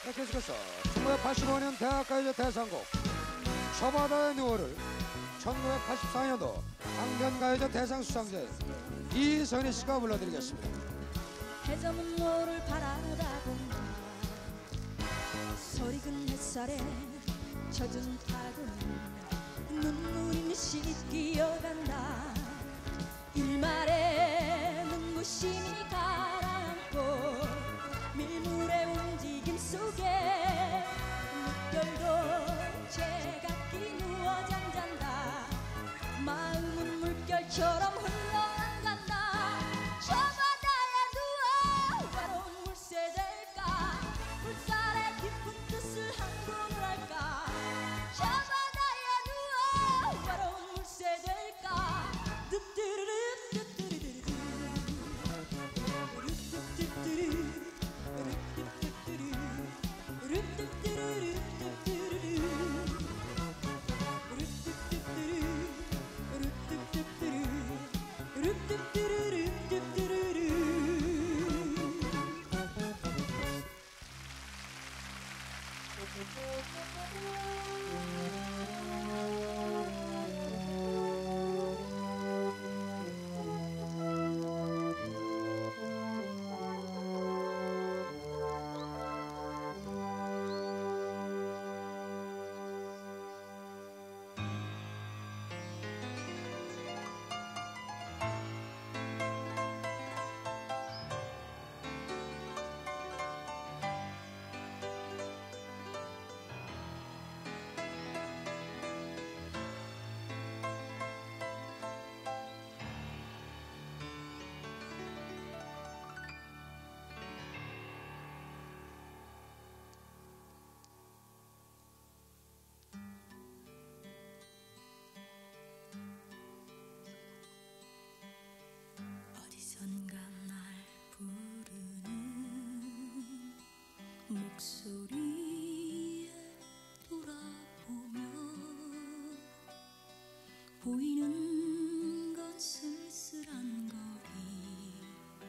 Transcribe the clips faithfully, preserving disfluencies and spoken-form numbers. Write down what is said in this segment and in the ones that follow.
계속해서 천구백팔십오 년 대학가요제 대상곡 저바다의 누워를 천구백팔십사 년도 강변가요제 대상 수상자인 이선희 씨가 불러드리겠습니다. 해저문 노를 바라다 본다. 서리근 햇살에 젖은 파도는 눈물이 씻기어간다. 일말의 눈부심이 가라앉고 밀물의 움직임 속에 물결도 제각기 누워 잠잔다. 마음은 물결처럼 흘러간다. 저 바다에 누워 외로운 물새들까 물살의 깊은 뜻을 한눈을 할까. 저 바다에 누워 외로운 물새들까 뚜뚜루루 어디선가 날 부르는 목소리에 돌아보면 보이는 건 쓸쓸한 거리,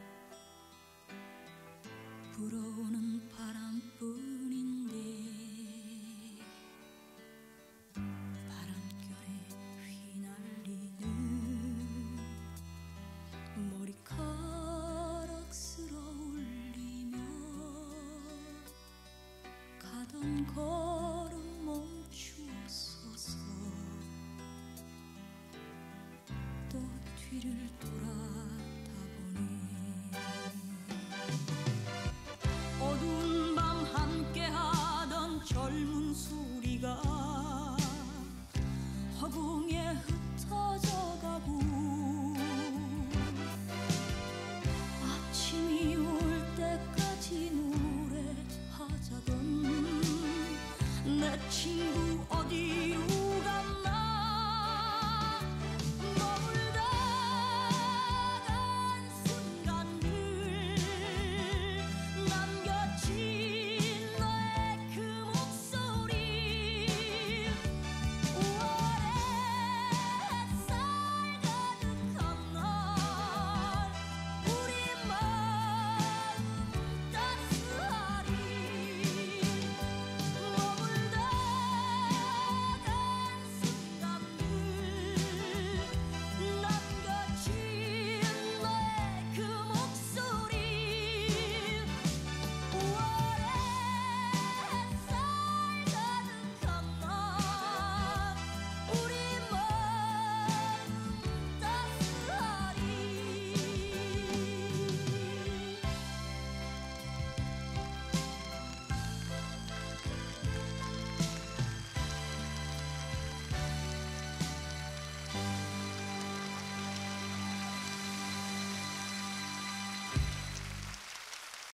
불어오는 바람뿐인데 바람결에 휘날리는 머리카락 쓸어 올리며 가던 걸